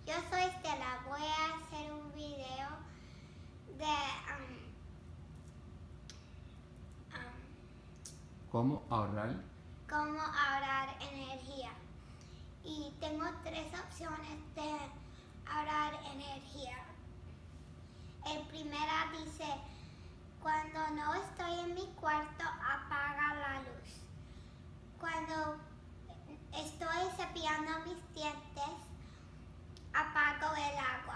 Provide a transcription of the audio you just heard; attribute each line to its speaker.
Speaker 1: Yo soy Stella, voy a hacer un video de
Speaker 2: ¿Cómo ahorrar?
Speaker 1: Cómo ahorrar energía. Y tengo 3 opciones de ahorrar energía. El primero dice, cuando no estoy en mi cuarto, apaga la luz. Cuando estoy cepillando mis dientes, apago el agua.